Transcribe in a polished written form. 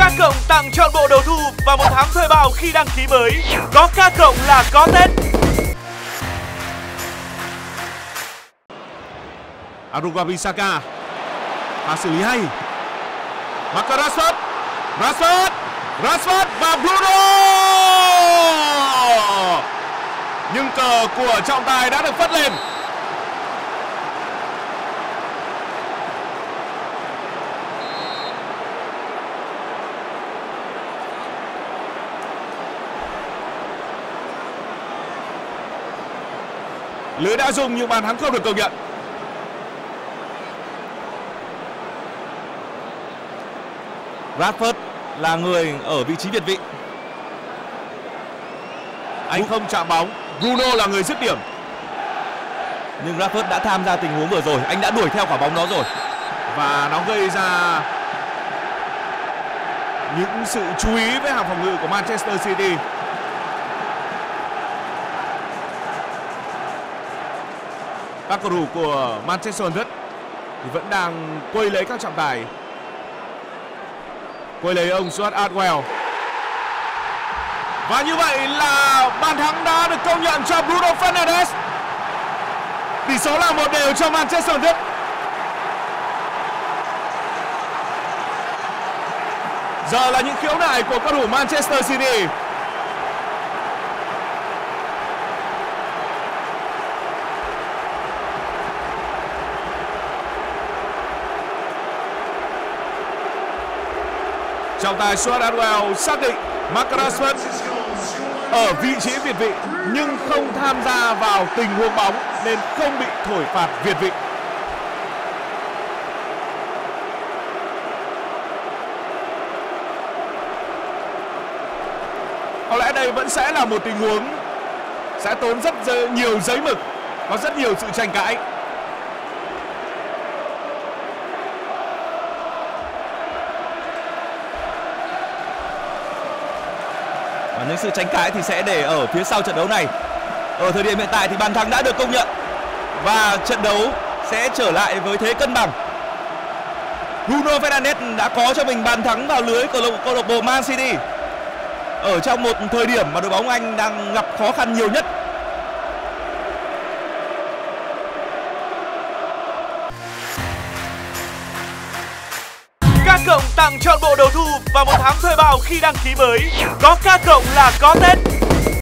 K cộng tặng chọn bộ đầu thu và một tháng thuê bao khi đăng ký mới. Có K cộng là có Tết. Aruga Visaka. Pha xử lý hay. Marcus Rashford. Rashford và Bruno. Nhưng cờ của trọng tài đã được phất lên. Lưới đã dùng nhưng bàn thắng không được công nhận. Rashford là người ở vị trí việt vị. Anh không chạm bóng. Bruno là người dứt điểm. Nhưng Rashford đã tham gia tình huống vừa rồi. Anh đã đuổi theo quả bóng đó rồi. Và nó gây ra những sự chú ý với hàng phòng ngự của Manchester City. Các cầu thủ của Manchester United thì vẫn đang quây lấy các trọng tài. Quây lấy ông Stuart Atwell. Và như vậy là bàn thắng đã được công nhận cho Bruno Fernandes. Tỷ số là 1-1 cho Manchester United. Giờ là những khiếu nại của cầu thủ Manchester City. Trọng tài Stuart Atwell xác định Marcus Rashford ở vị trí việt vị nhưng không tham gia vào tình huống bóng nên không bị thổi phạt việt vị. Có lẽ đây vẫn sẽ là một tình huống sẽ tốn rất nhiều giấy mực, có rất nhiều sự tranh cãi. Và những sự tranh cãi thì sẽ để ở phía sau trận đấu này. Ở thời điểm hiện tại thì bàn thắng đã được công nhận và trận đấu sẽ trở lại với thế cân bằng. Bruno Fernandes đã có cho mình bàn thắng vào lưới của câu lạc bộ Man City ở trong một thời điểm mà đội bóng Anh đang gặp khó khăn nhiều nhất. K cộng tặng chọn bộ đầu thu và một tháng thuê bao khi đăng ký mới. Có K cộng là có Tết.